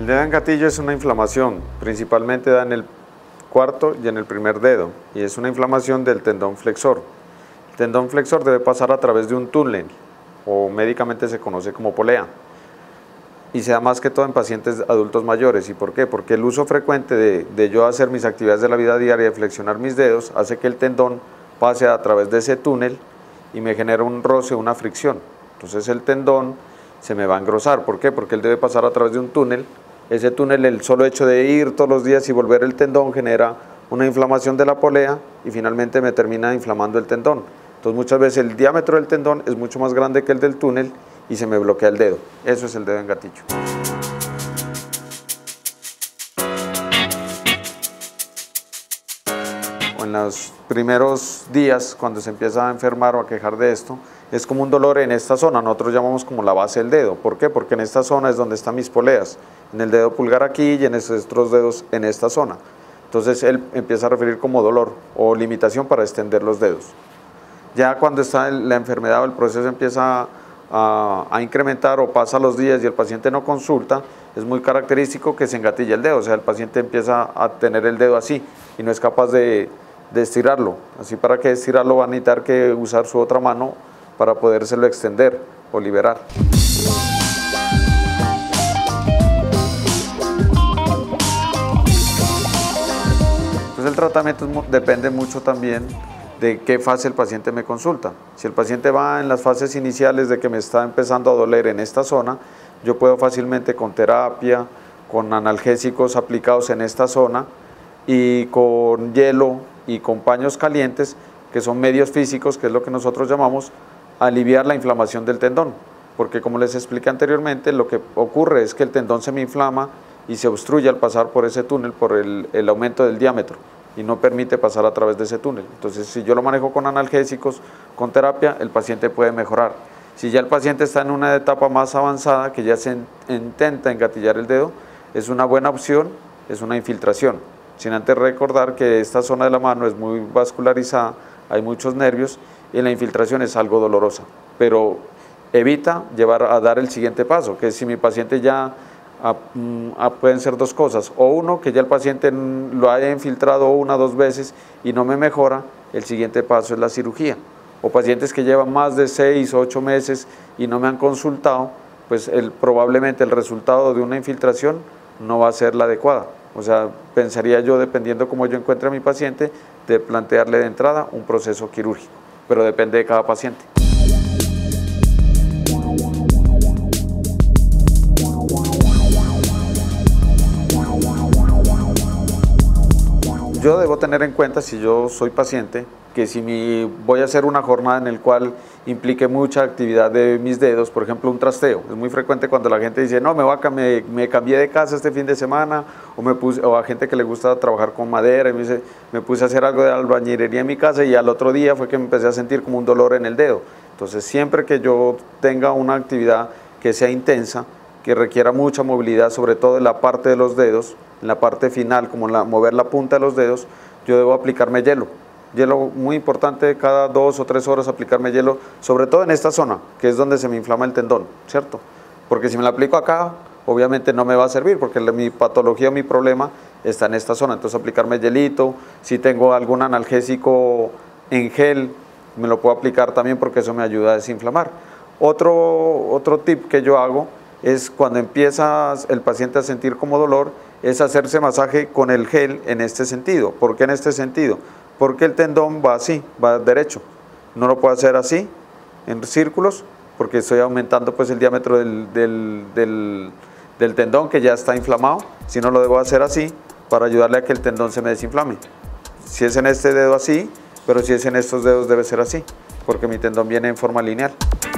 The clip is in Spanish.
El dedo en gatillo es una inflamación, principalmente da en el cuarto y en el primer dedo, y es una inflamación del tendón flexor. El tendón flexor debe pasar a través de un túnel, o médicamente se conoce como polea, y se da más que todo en pacientes adultos mayores. ¿Y por qué? Porque el uso frecuente de yo hacer mis actividades de la vida diaria, de flexionar mis dedos, hace que el tendón pase a través de ese túnel y me genera un roce, una fricción. Entonces el tendón se me va a engrosar. ¿Por qué? Porque él debe pasar a través de un túnel. Ese túnel, el solo hecho de ir todos los días y volver el tendón genera una inflamación de la polea y finalmente me termina inflamando el tendón. Entonces muchas veces el diámetro del tendón es mucho más grande que el del túnel y se me bloquea el dedo. Eso es el dedo en gatillo. En los primeros días, cuando se empieza a enfermar o a quejar de esto, es como un dolor en esta zona, nosotros llamamos como la base del dedo. ¿Por qué? Porque en esta zona es donde están mis poleas, en el dedo pulgar aquí y en estos otros dedos en esta zona. Entonces él empieza a referir como dolor o limitación para extender los dedos. Ya cuando está la enfermedad o el proceso empieza a incrementar o pasa los días y el paciente no consulta, es muy característico que se engatilla el dedo, o sea, el paciente empieza a tener el dedo así y no es capaz de estirarlo. Así, para que estirarlo va a necesitar que usar su otra mano para podérselo extender o liberar. Entonces el tratamiento depende mucho también de qué fase el paciente me consulta. Si el paciente va en las fases iniciales de que me está empezando a doler en esta zona, yo puedo fácilmente con terapia, con analgésicos aplicados en esta zona y con hielo y con paños calientes, que son medios físicos, que es lo que nosotros llamamos, aliviar la inflamación del tendón. Porque como les expliqué anteriormente, lo que ocurre es que el tendón se me inflama y se obstruye al pasar por ese túnel por el aumento del diámetro y no permite pasar a través de ese túnel. Entonces, si yo lo manejo con analgésicos, con terapia, el paciente puede mejorar. Si ya el paciente está en una etapa más avanzada, que ya se intenta engatillar el dedo, es una buena opción, es una infiltración. Sin antes recordar que esta zona de la mano es muy vascularizada, hay muchos nervios y la infiltración es algo dolorosa, pero evita llevar a dar el siguiente paso, que si mi paciente ya pueden ser dos cosas, o uno, que ya el paciente lo haya infiltrado una o dos veces y no me mejora, el siguiente paso es la cirugía. O pacientes que llevan más de 6 o 8 meses y no me han consultado, pues probablemente el resultado de una infiltración no va a ser la adecuada. O sea, pensaría yo, dependiendo cómo yo encuentre a mi paciente, de plantearle de entrada un proceso quirúrgico, pero depende de cada paciente. Yo debo tener en cuenta, si yo soy paciente, que si voy a hacer una jornada en la cual implique mucha actividad de mis dedos, por ejemplo un trasteo, es muy frecuente cuando la gente dice, no, me cambié de casa este fin de semana, o a gente que le gusta trabajar con madera, y me dice, me puse a hacer algo de albañilería en mi casa y al otro día fue que me empecé a sentir como un dolor en el dedo. Entonces siempre que yo tenga una actividad que sea intensa, que requiera mucha movilidad, sobre todo en la parte de los dedos, en la parte final, como mover la punta de los dedos, yo debo aplicarme hielo. Hielo muy importante, cada 2 o 3 horas aplicarme hielo, sobre todo en esta zona, que es donde se me inflama el tendón, ¿cierto? Porque si me lo aplico acá, obviamente no me va a servir, porque mi patología o mi problema está en esta zona. Entonces aplicarme hielito, si tengo algún analgésico en gel, me lo puedo aplicar también porque eso me ayuda a desinflamar. Otro tip que yo hago es cuando empieza el paciente a sentir como dolor, es hacerse masaje con el gel en este sentido. ¿Por qué en este sentido? Porque el tendón va así, va derecho. No lo puedo hacer así, en círculos, porque estoy aumentando pues el diámetro del tendón que ya está inflamado, sino lo debo hacer así para ayudarle a que el tendón se me desinflame. Si es en este dedo así, pero si es en estos dedos debe ser así, porque mi tendón viene en forma lineal.